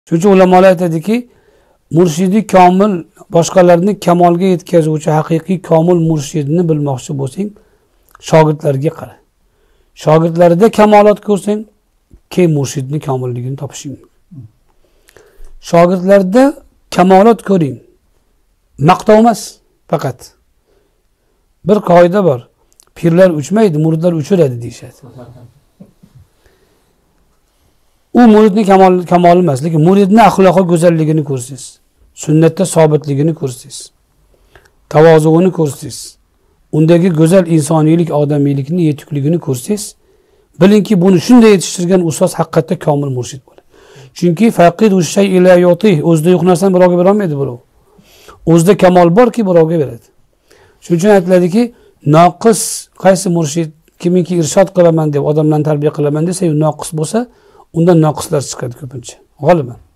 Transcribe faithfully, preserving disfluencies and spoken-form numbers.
Shuning uchun ulamolar aytadiki, murshidi komil, boshqalarni kamolga yetkazuvchi haqiqiy komil murshidni bilmoqchi bo'lsang, shogirdlarga qara. Shogirdlarida kamolat ko'rsang, keyin murshidni komilligini topishing mumkin. Shogirdlarda kamolat ko'ring. Maqtov emas, faqat. Bir qoida bor. Pirlar uchmaydi, muridlar uchiradi deyshadi. U muridning kamol kamol emas, lekin muridning axloqi go'zalligini ko'rsiz. Sunnatda sobitligini ko'rsiz. Tavozuini ko'rsiz. Undagi go'zal insoniylik, odamiylikni yetukligini ko'rsiz. Bilingki, buni shunday yetishtirgan ustoz haqiqatda komil murshid bo'ladi. Chunki faqidu shay ila yuti, o'zida yo'q narsani birovga bera olmaydi birov. O'zida kamol borki birovga beradi. Shuning uchun aytiladiki, noqis qaysi murshid kimiki irshod qilaman deb odamlarni tarbiya qilaman desa, u noqis bo'lsa, undan noqislar chiqadi ko'pincha. G'oliban